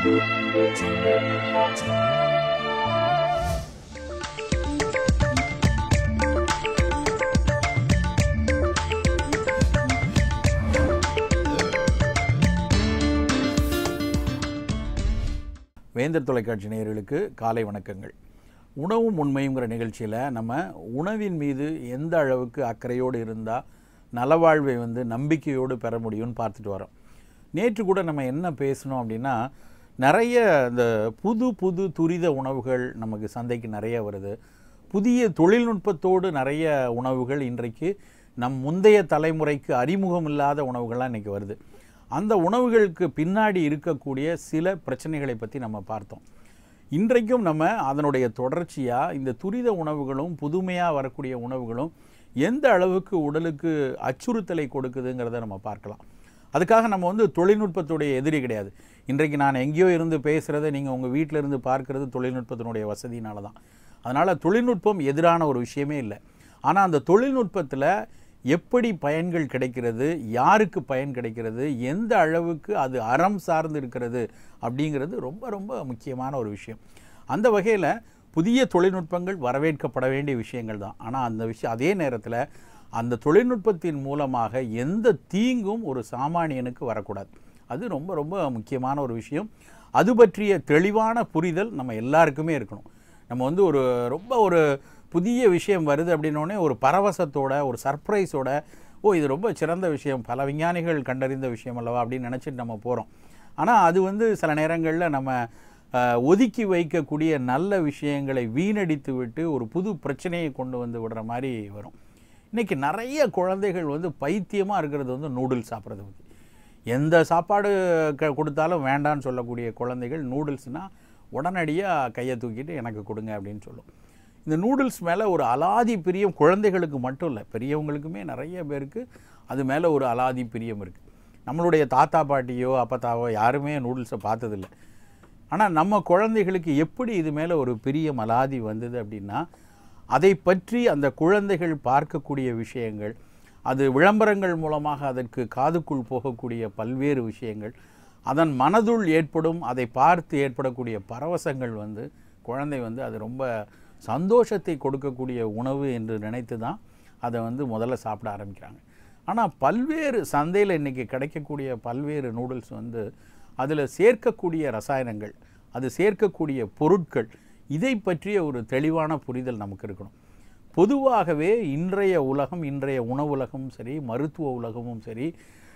வேந்தர் தொலைக்காட்சி நேயர்களுக்கு காலை வணக்கங்கள். உணவும் உண்மைங்கிற நிகழ்ச்சியில் நம்ம உணவின் மீது எந்த அளவுக்கு அக்கறையோடு இருந்தால் நலவாழ்வை நம்பிக்கையோடு பெற முடியும்னு பார்த்துட்டு வரோம். நேற்று கூட நம்ம என்ன பேசணும் அப்படின்னா, நிறைய இந்த புது புது துரித உணவுகள் நமக்கு சந்தைக்கு நிறைய வருது. புதிய தொழில்நுட்பத்தோடு நிறைய உணவுகள் இன்றைக்கு நம் முந்தைய தலைமுறைக்கு அறிமுகம் இல்லாத உணவுகள்லாம் இன்றைக்கி வருது. அந்த உணவுகளுக்கு பின்னாடி இருக்கக்கூடிய சில பிரச்சனைகளை பற்றி நம்ம பார்த்தோம். இன்றைக்கும் நம்ம அதனுடைய தொடர்ச்சியாக இந்த துரித உணவுகளும் புதுமையாக வரக்கூடிய உணவுகளும் எந்த அளவுக்கு உடலுக்கு அச்சுறுத்தலை கொடுக்குதுங்கிறத நம்ம பார்க்கலாம். அதுக்காக நம்ம தொழில்நுட்பத்துடைய எதிரி கிடையாது. இன்றைக்கு நான் எங்கேயோ இருந்து பேசுகிறத நீங்கள் உங்கள் வீட்டில் இருந்து பார்க்குறது தொழில்நுட்பத்தினுடைய வசதியினால தான். அதனால் தொழில்நுட்பம் எதிரான ஒரு விஷயமே இல்லை. ஆனால் அந்த தொழில்நுட்பத்தில் எப்படி பயன்கள் கிடைக்கிறது, யாருக்கு பயன் கிடைக்கிறது, எந்த அளவுக்கு அது அறம் சார்ந்து இருக்கிறது அப்படிங்கிறது ரொம்ப ரொம்ப முக்கியமான ஒரு விஷயம். அந்த வகையில் புதிய தொழில்நுட்பங்கள் வரவேற்கப்பட வேண்டிய விஷயங்கள் தான். ஆனால் அந்த விஷயம் அதே நேரத்தில் அந்த தொழில்நுட்பத்தின் மூலமாக எந்த தீங்கும் ஒரு சாமானியனுக்கு வரக்கூடாது. அது ரொம்ப ரொம்ப முக்கியமான ஒரு விஷயம். அது பற்றிய தெளிவான புரிதல் நம்ம எல்லாருக்குமே இருக்கணும். நம்ம ஒரு புதிய விஷயம் வருது அப்படின்னோடனே ஒரு பரவசத்தோட, ஒரு சர்ப்ரைஸோட, இது ரொம்ப சிறந்த விஷயம், பல விஞ்ஞானிகள் கண்டறிந்த விஷயம் அல்லவா அப்படின்னு நினச்சிட்டு நம்ம போகிறோம். ஆனால் அது சில நேரங்களில் நம்ம ஒதுக்கி வைக்கக்கூடிய நல்ல விஷயங்களை வீணடித்து விட்டு ஒரு புது பிரச்சனையை கொண்டு விடுற மாதிரி வரும். இன்றைக்கி நிறைய குழந்தைகள் பைத்தியமாக இருக்கிறது நூடுல்ஸ் சாப்பிட்றது பற்றி. எந்த சாப்பாடு கொடுத்தாலும் வேண்டான்னு சொல்லக்கூடிய குழந்தைகள் நூடுல்ஸ்னால் உடனடியாக கையை தூக்கிட்டு எனக்கு கொடுங்க அப்படின்னு சொல்லும். இந்த நூடுல்ஸ் மேலே ஒரு அலாதி பிரியம் குழந்தைகளுக்கு மட்டும் இல்லை, பெரியவங்களுக்குமே நிறைய பேருக்கு அது மேலே ஒரு அலாதி பிரியம் இருக்குது. நம்மளுடைய தாத்தா பாட்டியோ அப்பத்தாவோ யாருமே நூடுல்ஸை பார்த்ததில்லை. ஆனால் நம்ம குழந்தைகளுக்கு எப்படி இது மேலே ஒரு பிரியம் அலாதி வந்தது அப்படின்னா, அதை பற்றி அந்த குழந்தைகள் பார்க்கக்கூடிய விஷயங்கள், அது விளம்பரங்கள் மூலமாக அதற்கு காதுக்குள் போகக்கூடிய பல்வேறு விஷயங்கள், அதன் மனதுள் ஏற்படும் அதை பார்த்து ஏற்படக்கூடிய பரவசங்கள் குழந்தை அது ரொம்ப சந்தோஷத்தை கொடுக்கக்கூடிய உணவு என்று நினைத்து தான் அதை முதல்ல சாப்பிட ஆரம்பிக்கிறாங்க. ஆனால் பல்வேறு சந்தையில் இன்றைக்கி கிடைக்கக்கூடிய பல்வேறு நூடுல்ஸ் அதில் சேர்க்கக்கூடிய ரசாயனங்கள், அது சேர்க்கக்கூடிய பொருட்கள், இதை பற்றிய ஒரு தெளிவான புரிதல் நமக்கு இருக்கணும். பொதுவாகவே இன்றைய உலகம், இன்றைய உணவு உலகமும் சரி, மருத்துவ உலகமும் சரி,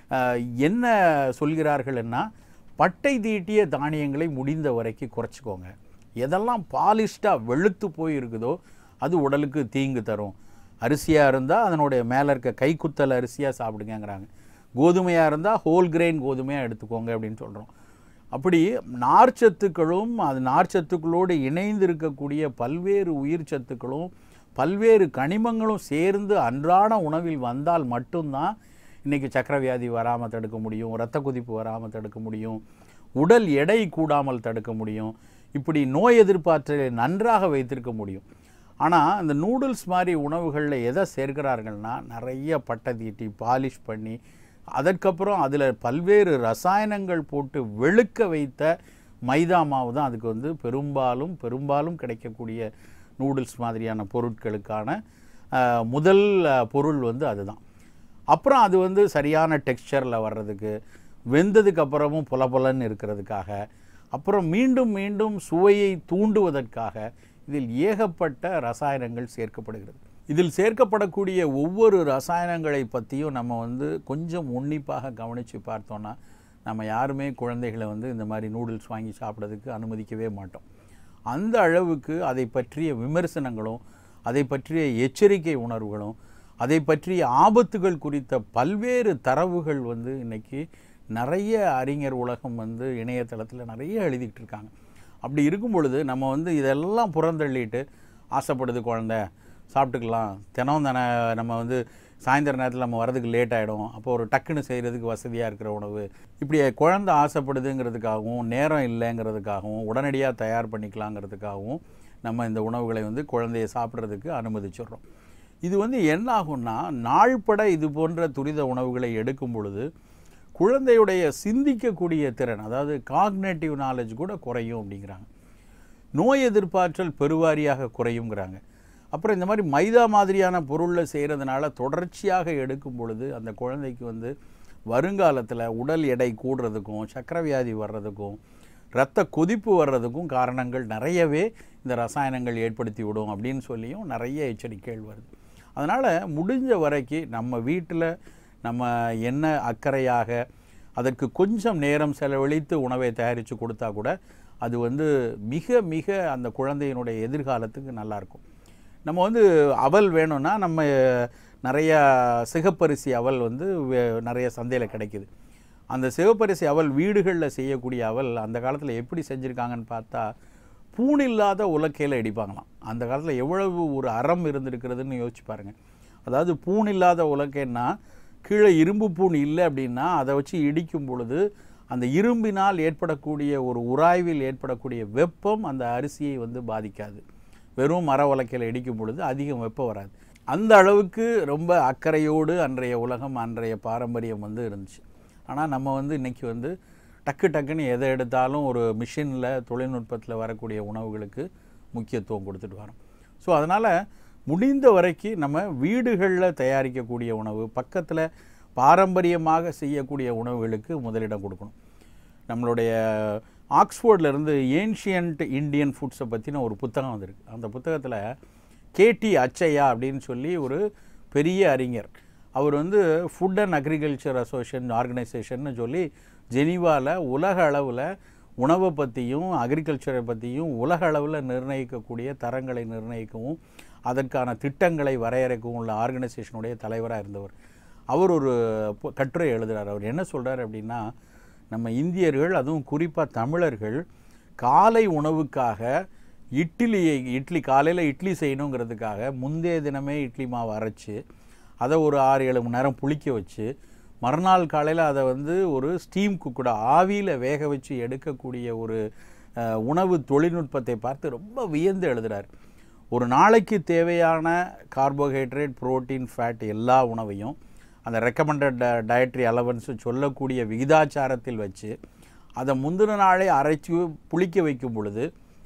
என்ன சொல்கிறார்கள்னா, பட்டை தீட்டிய தானியங்களை முடிந்த வரைக்கும் குறைச்சிக்கோங்க. எதெல்லாம் பாலிஷ்டாக வெளுத்து போய் இருக்குதோ அது உடலுக்கு தீங்கு தரும். அரிசியாக இருந்தால் அதனுடைய மேலே இருக்க கைக்குத்தல் அரிசியாக சாப்பிடுங்கிறாங்க. கோதுமையாக இருந்தால் ஹோல் கிரெயின் கோதுமையாக எடுத்துக்கோங்க அப்படின்னு சொல்கிறோம். அப்படி நார்ச்சத்துக்களும் அது நார்ச்சத்துக்களோடு இணைந்து இருக்கக்கூடிய பல்வேறு உயிர் சத்துக்களும் பல்வேறு கனிமங்களும் சேர்ந்து அன்றாட உணவில் வந்தால் மட்டும்தான் இன்றைக்கி சக்கரை வியாதி வராமல் தடுக்க முடியும், இரத்த கொதிப்பு வராமல் தடுக்க முடியும், உடல் எடை கூடாமல் தடுக்க முடியும், இப்படி நோய் எதிர்ப்பாற்றலை நன்றாக வைத்திருக்க முடியும். ஆனால் இந்த நூடுல்ஸ் மாதிரி உணவுகளில் எதை சேர்க்கிறார்கள்னா, நிறைய பட்டை தீட்டி பாலிஷ் பண்ணி அதற்கப்புறம் அதில் பல்வேறு ரசாயனங்கள் போட்டு வெளுக்க வைத்த மைதா மாவு தான் அதுக்கு பெரும்பாலும் கிடைக்கக்கூடிய நூடுல்ஸ் மாதிரியான பொருட்களுக்கான முதல் பொருள் அதுதான். அப்புறம் அது சரியான டெக்ஸ்சரில் வர்றதுக்கு, வெந்ததுக்கு அப்புறமும் புலபுலன்னு இருக்கிறதுக்காக, அப்புறம் மீண்டும் மீண்டும் சுவையை தூண்டுவதற்காக இதில் ஏகப்பட்ட ரசாயனங்கள் சேர்க்கப்படுகிறது. இதில் சேர்க்கப்படக்கூடிய ஒவ்வொரு ரசாயனங்களை பற்றியும் நம்ம கொஞ்சம் உன்னிப்பாக கவனித்து பார்த்தோன்னா, நம்ம யாருமே குழந்தைகளை இந்த மாதிரி நூடுல்ஸ் வாங்கி சாப்பிட்றதுக்கு அனுமதிக்கவே மாட்டோம். அந்த அளவுக்கு அதை பற்றிய விமர்சனங்களும், அதை பற்றிய எச்சரிக்கை உணர்வுகளும், அதை பற்றிய ஆபத்துகள் குறித்த பல்வேறு தரவுகள் இன்றைக்கி நிறைய அறிஞர் உலகம் இணையதளத்தில் நிறைய எழுதிக்கிட்டு இருக்காங்க. அப்படி இருக்கும் பொழுது நம்ம இதெல்லாம் புறந்தள்ளிட்டு, ஆசைப்படுது குழந்தை சாப்பிட்டுக்கலாம், தினம் தானே, நம்ம சாயந்தர நேரத்தில் நம்ம வரதுக்கு லேட் ஆகிடும், அப்போ ஒரு டக்குன்னு செய்கிறதுக்கு வசதியாக இருக்கிற உணவு, இப்படி குழந்தை ஆசைப்படுதுங்கிறதுக்காகவும் நேரம் இல்லைங்கிறதுக்காகவும் உடனடியாக தயார் பண்ணிக்கலாங்கிறதுக்காகவும் நம்ம இந்த உணவுகளை குழந்தையை சாப்பிட்றதுக்கு அனுமதிச்சிடுறோம். இது என்ன ஆகும்னா, நாள்பட இது போன்ற துரித உணவுகளை எடுக்கும் பொழுது குழந்தையுடைய சிந்திக்கக்கூடிய திறன், அதாவது காக்னேட்டிவ் நாலேஜ் கூட குறையும் அப்படிங்கிறாங்க. நோய் எதிர்ப்பாற்றல் பெருவாரியாக குறையுங்கிறாங்க. அப்புறம் இந்த மாதிரி மைதா மாதிரியான பொருளில் செய்கிறதுனால தொடர்ச்சியாக எடுக்கும் பொழுது அந்த குழந்தைக்கு வந்து வருங்காலத்தில் உடல் எடை கூடுறதுக்கும், சக்கரை வியாதி வர்றதுக்கும், இரத்த கொதிப்பு வர்றதுக்கும் காரணங்கள் நிறையவே இந்த ரசாயனங்கள் ஏற்படுத்தி விடும் அப்படின்னு சொல்லியும் நிறைய எச்சரிக்கைகள் வருது. அதனால் முடிஞ்ச வரைக்கும் நம்ம வீட்டில் நம்ம என்ன அக்கறையாக அதற்கு கொஞ்சம் நேரம் செலவழித்து உணவை தயாரித்து கொடுத்தா கூட அது வந்து மிக மிக அந்த குழந்தையினுடைய எதிர்காலத்துக்கு நல்லாயிருக்கும். நம்ம வந்து அவல் வேணும்னா நம்ம நிறையா சிகப்பரிசி அவல் வந்து நிறைய சந்தையில் கிடைக்கிது. அந்த சிவப்பரிசி அவல் வீடுகளில் செய்யக்கூடிய அவல் அந்த காலத்தில் எப்படி செஞ்சுருக்காங்கன்னு பார்த்தா பூணில்லாத உலக்கையில் இடிப்பாங்களாம். அந்த காலத்தில் எவ்வளவு ஒரு அறம் இருந்திருக்கிறதுன்னு யோசிச்சு பாருங்கள். அதாவது பூணில்லாத உலக்கைன்னா கீழே இரும்பு பூண் இல்லை அப்படின்னா அதை வச்சு இடிக்கும் பொழுது அந்த இரும்பினால் ஏற்படக்கூடிய ஒரு உராய்வில் ஏற்படக்கூடிய வெப்பம் அந்த அரிசியை வந்து பாதிக்காது. வெறும் மர உலக்கையில் இடிக்கும் பொழுது அதிகம் வெப்பம் வராது. அந்த அளவுக்கு ரொம்ப அக்கறையோடு அன்றைய உலகம், அன்றைய பாரம்பரியம் வந்து இருந்துச்சு. ஆனால் நம்ம வந்து இன்றைக்கி வந்து டக்குன்னு எதை எடுத்தாலும் ஒரு மிஷினில் தொழில்நுட்பத்தில் வரக்கூடிய உணவுகளுக்கு முக்கியத்துவம் கொடுத்துட்டு வரோம். ஸோ அதனால் முடிந்த வரைக்கும் நம்ம வீடுகளில் தயாரிக்கக்கூடிய உணவு, பக்கத்தில் பாரம்பரியமாக செய்யக்கூடிய உணவுகளுக்கு முதலிடம் கொடுக்கணும். நம்மளுடைய ஆக்ஸ்ஃபோர்ட்லேருந்து ஏன்ஷியன்ட் இந்தியன் ஃபுட்ஸை பற்றின ஒரு புத்தகம் வந்திருக்கு. அந்த புத்தகத்தில் கேடி அச்சையா அப்படின்னு சொல்லி ஒரு பெரிய அறிஞர், அவர் வந்து ஃபுட் அண்ட் அக்ரிகல்ச்சர் அசோசியேஷன் ஆர்கனைசேஷன்னு சொல்லி ஜெனீவாவில் உலக அளவில் உணவை பற்றியும் அக்ரிகல்ச்சரை பற்றியும் உலக அளவில் நிர்ணயிக்கக்கூடிய தரங்களை நிர்ணயிக்கவும் அதற்கான திட்டங்களை வரையறுக்கவும் உள்ள ஆர்கனைசேஷனுடைய தலைவராக இருந்தவர். அவர் ஒரு கட்டுரை எழுதுகிறார். அவர் என்ன சொல்கிறார் அப்படின்னா, நம்ம இந்தியர்கள், அதுவும் குறிப்பாக தமிழர்கள், காலை உணவுக்காக இட்லி காலையில் இட்லி செய்யணுங்கிறதுக்காக முந்தைய தினமே இட்லி மாவு அரைச்சி அதை ஒரு 6-7 மணி நேரம் புளிக்க வச்சு மறுநாள் காலையில் அதை வந்து ஒரு ஸ்டீம் குக்குட ஆவியில் வேக வச்சு எடுக்கக்கூடிய ஒரு உணவு தொழில்நுட்பத்தை பார்த்து ரொம்ப வியந்து எழுதுகிறார். ஒரு நாளைக்கு தேவையான கார்போஹைட்ரேட், புரோட்டீன், ஃபேட் எல்லா உணவையும் அந்த ரெக்கமெண்டட் டயட்ரி அலவன்ஸ் சொல்லக்கூடிய விகிதாச்சாரத்தில் வச்சு அதை முந்தின நாளே அரைச்சி புளிக்க வைக்கும் பொழுது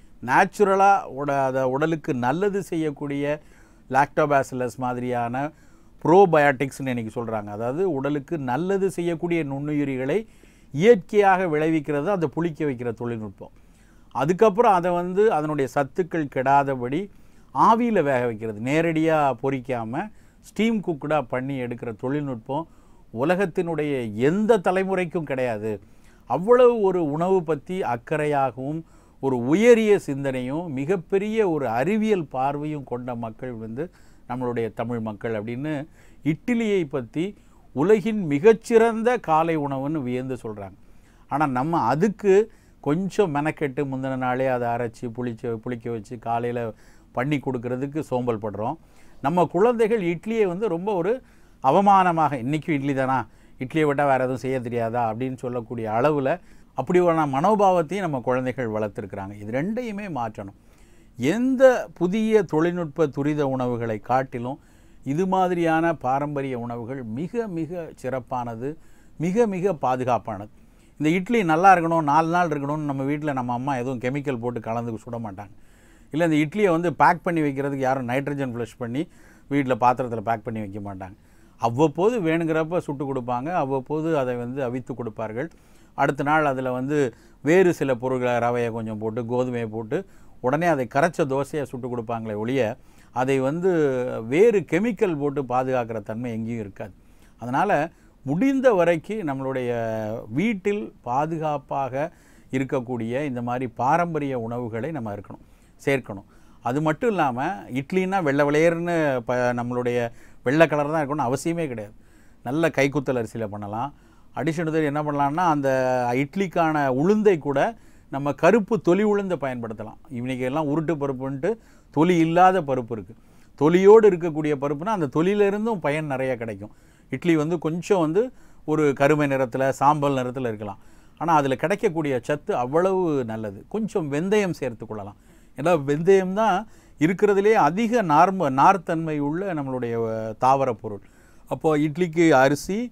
நேச்சுரலாக அதை உடலுக்கு நல்லது செய்யக்கூடிய லாக்டோபாசிலஸ் மாதிரியான ப்ரோபயோட்டிக்ஸ்னு இன்றைக்கி சொல்கிறாங்க. அதாவது உடலுக்கு நல்லது செய்யக்கூடிய நுண்ணுயிரிகளை இயற்கையாக விளைவிக்கிறது அந்த புளிக்க வைக்கிற தொழில்நுட்பம். அதுக்கப்புறம் அதை வந்து அதனுடைய சத்துக்கள் கெடாதபடி ஆவியில் வேக வைக்கிறது, நேரடியாக பொரிக்காமல் ஸ்டீம் குக்குடாக பண்ணி எடுக்கிற தொழில்நுட்பம் உலகத்தினுடைய எந்த தலைமுறைக்கும் கிடையாது. அவ்வளவு ஒரு உணவு பற்றி அக்கறையாகவும் ஒரு உயரிய சிந்தனையும் மிகப்பெரிய ஒரு அறிவியல் பார்வையும் கொண்ட மக்கள் வந்து நம்மளுடைய தமிழ் மக்கள் அப்படின்னு இட்லியை பற்றி உலகின் மிகச்சிறந்த காலை உணவுன்னு வியந்து சொல்கிறாங்க. ஆனால் நம்ம அதுக்கு கொஞ்சம் மெனக்கெட்டு முந்தின நாளே அதை அரைச்சி புளிக்க வச்சு காலையில் பண்ணி கொடுக்கறதுக்கு சோம்பல் படுறோம். நம்ம குழந்தைகள் இட்லியை வந்து ரொம்ப ஒரு அவமானமாக, இன்றைக்கும் இட்லி தானா, இட்லியை விட்டால் வேறு எதுவும் செய்ய தெரியாதா அப்படின்னு சொல்லக்கூடிய அளவில் அப்படி ஒரு மனோபாவத்தையும் நம்ம குழந்தைகள் வளர்த்துருக்குறாங்க. இது ரெண்டையுமே மாற்றணும். எந்த புதிய தொழில்நுட்ப துரித உணவுகளை காட்டிலும் இது மாதிரியான பாரம்பரிய உணவுகள் மிக மிக சிறப்பானது, மிக மிக பாதுகாப்பானது. இந்த இட்லி நல்லா இருக்கணும், 4 நாள் இருக்கணும்னு நம்ம வீட்டில் நம்ம அம்மா எதுவும் கெமிக்கல் போட்டு கலந்து சுட மாட்டாங்க. இல்லை இந்த இட்லியை வந்து பேக் பண்ணி வைக்கிறதுக்கு யாரும் நைட்ரஜன் ஃப்ளஷ் பண்ணி வீட்டில் பாத்திரத்தில் பேக் பண்ணி வைக்க மாட்டாங்க. அவ்வப்போது வேணுங்கிறப்ப சுட்டு கொடுப்பாங்க, அவ்வப்போது அதை வந்து அவித்து கொடுப்பார்கள். அடுத்த நாள் அதில் வந்து வேறு சில பொருட்களை, ரவையை கொஞ்சம் போட்டு கோதுமையை போட்டு உடனே அதை கரைச்ச தோசையை சுட்டு கொடுப்பாங்களே ஒழிய அதை வந்து வேறு கெமிக்கல் போட்டு பாதுகாக்கிற தன்மை எங்கேயும் இருக்காது. அதனால் முடிந்த வரைக்கும் நம்மளுடைய வீட்டில் பாதுகாப்பாக இருக்கக்கூடிய இந்த மாதிரி பாரம்பரிய உணவுகளை நம்ம சேர்க்கணும். அது மட்டும் இல்லாமல் இட்லின்னா வெள்ளை விளையர்னு நம்மளுடைய வெள்ளை கலர் தான் இருக்கணும்னு அவசியமே கிடையாது. நல்ல கைக்குத்தல் அரிசியில் பண்ணலாம். அடிஷனல் என்ன பண்ணலான்னா அந்த இட்லிக்கான உளுந்தை கூட நம்ம கருப்பு தொலி உளுந்தை பயன்படுத்தலாம். இன்றைக்கி எல்லாம் உருட்டு பருப்புன்ட்டு தொலி இல்லாத பருப்பு இருக்குது. தொலியோடு இருக்கக்கூடிய பருப்புனா அந்த தொலியிலிருந்தும் பயன் நிறைய கிடைக்கும். இட்லி வந்து கொஞ்சம் வந்து ஒரு கருமை நிறத்தில், சாம்பல் நிறத்தில் இருக்கலாம். ஆனால் அதில் கிடைக்கக்கூடிய சத்து அவ்வளவு நல்லது. கொஞ்சம் வெந்தயம் சேர்த்து கொள்ளலாம். ஏன்னா வெந்தயம் தான் இருக்கிறதுலே அதிக நார்த்தன்மை உள்ள நம்மளுடைய தாவர பொருள். அப்போது இட்லிக்கு அரிசி,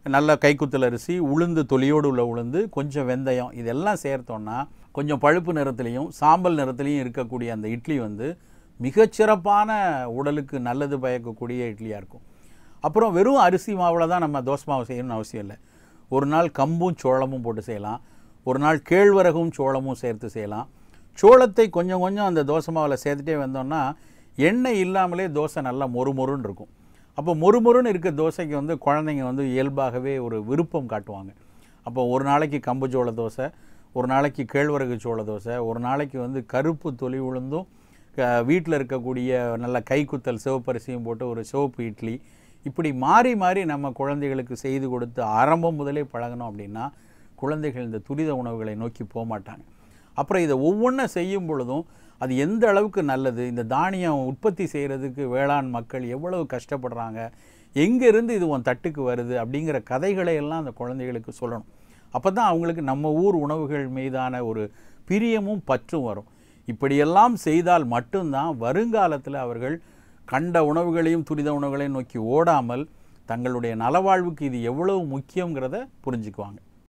நல்ல கைக்குத்தல் அரிசி, உளுந்து தொலியோடு உள்ள உளுந்து, கொஞ்சம் வெந்தயம் இதெல்லாம் சேர்த்தோன்னா கொஞ்சம் பழுப்பு நிறத்துலையும் சாம்பல் நிறத்துலையும் இருக்கக்கூடிய அந்த இட்லி வந்து மிகச்சிறப்பான உடலுக்கு நல்லது பயக்கக்கூடிய இட்லியாக இருக்கும். அப்புறம் வெறும் அரிசி மாவில் தான் நம்ம தோசை மாவு செய்யணும்னு அவசியம் இல்லை. ஒரு நாள் கம்பும் சோளமும் போட்டு செய்யலாம், ஒரு நாள் கேழ்வரகும் சோளமும் சேர்த்து செய்யலாம். சோளத்தை கொஞ்சம் கொஞ்சம் அந்த தோசை மாவில் சேர்த்துட்டே வந்தோம்னா எண்ணெய் இல்லாமலே தோசை நல்லா மொறுமொறுன்னு இருக்கும். அப்போ மொறுமொறுன்னு இருக்க தோசைக்கு வந்து குழந்தைங்க வந்து இயல்பாகவே ஒரு விருப்பம் காட்டுவாங்க. அப்போ ஒரு நாளைக்கு கம்பு சோள தோசை, ஒரு நாளைக்கு கேழ்வரகு சோள தோசை, ஒரு நாளைக்கு வந்து கருப்பு தொலி உளுந்தும் வீட்டில் இருக்கக்கூடிய நல்ல கைக்குத்தல் சிவப்பரிசியும் போட்டு ஒரு சிவப்பு இட்லி, இப்படி மாறி மாறி நம்ம குழந்தைகளுக்கு செய்து கொடுத்து ஆரம்பம் முதலே பழகணும் அப்படின்னா குழந்தைகள் இந்த துரித உணவுகளை நோக்கி போக மாட்டாங்க. அப்புறம் இதை ஒவ்வொன்றும் செய்யும் பொழுதும் அது எந்த அளவுக்கு நல்லது, இந்த தானியம் உற்பத்தி செய்கிறதுக்கு வேளாண் மக்கள் எவ்வளவு கஷ்டப்படுறாங்க, எங்கேருந்து இது உன் தட்டுக்கு வருது அப்படிங்கிற கதைகளை எல்லாம் அந்த குழந்தைகளுக்கு சொல்லணும். அப்போ தான் அவங்களுக்கு நம்ம ஊர் உணவுகள் மீதான ஒரு பிரியமும் பற்றும் வரும். இப்படியெல்லாம் செய்தால் மட்டும்தான் வருங்காலத்தில் அவர்கள் கண்ட உணவுகளையும் துரித உணவுகளையும் நோக்கி ஓடாமல் தங்களுடைய நலவாழ்வுக்கு இது எவ்வளவு முக்கியங்கிறத புரிஞ்சுக்குவாங்க.